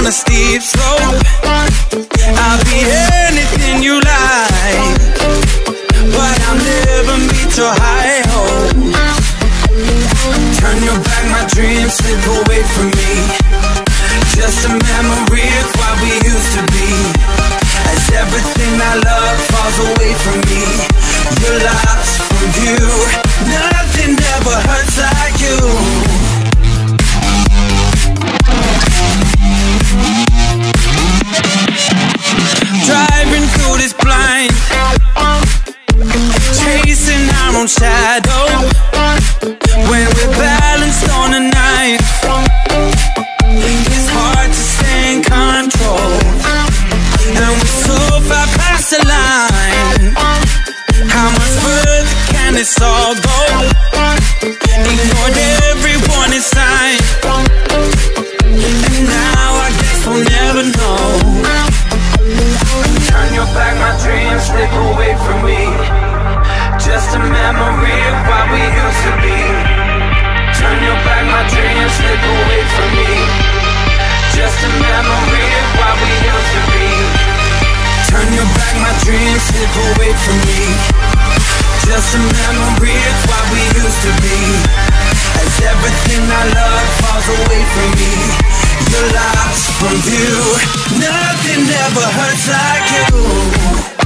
a steep slope. I'll be anything you like, but I'll never meet your high hope. Turn your back, my dreams slip away from me. Just a memory of what we used to be. As everything I love falls away from me, you're lost from view. Nothing ever hurts like you. Driving through this blind, chasing our own shadow. When we're balanced on a knife, it's hard to stay in control. And we're so far past the line. How much further can this all go? Ignored every warning sign, and now I guess we'll never know. Turn your back, my dreams slip away from me. Just a memory of what we used to be. Turn your back, my dreams slip away from me. Just a memory of what we used to be. Turn your back, my dreams slip away from me. Just a memory of what we used to be. As everything I love falls away from me, you're lost from view. Nothing ever hurts like you.